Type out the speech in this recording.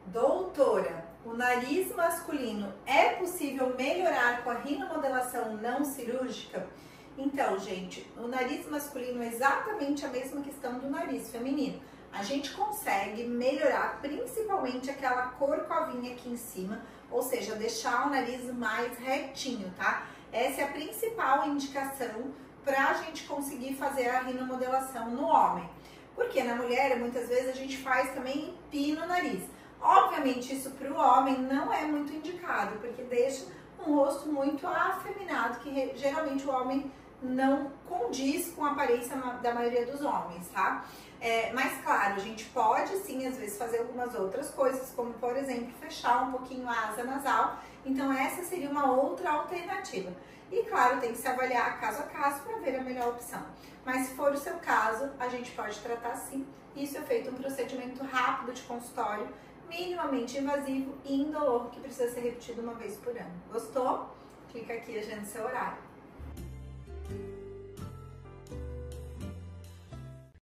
Doutora, o nariz masculino é possível melhorar com a rinomodelação não cirúrgica? Então, gente, o nariz masculino é exatamente a mesma questão do nariz feminino. A gente consegue melhorar principalmente aquela corcovinha aqui em cima, ou seja, deixar o nariz mais retinho, tá? Essa é a principal indicação para a gente conseguir fazer a rinomodelação no homem. Porque na mulher, muitas vezes, a gente faz também empina o nariz. Obviamente, isso para o homem não é muito indicado, porque deixa um rosto muito afeminado, que geralmente o homem não condiz com a aparência da maioria dos homens, tá? Mas claro, a gente pode sim, às vezes, fazer algumas outras coisas, como por exemplo, fechar um pouquinho a asa nasal. Então essa seria uma outra alternativa. E claro, tem que se avaliar caso a caso para ver a melhor opção. Mas se for o seu caso, a gente pode tratar sim. Isso é feito um procedimento rápido de consultório, minimamente invasivo e indolor, que precisa ser repetido uma vez por ano. Gostou? Clica aqui e agenda seu horário.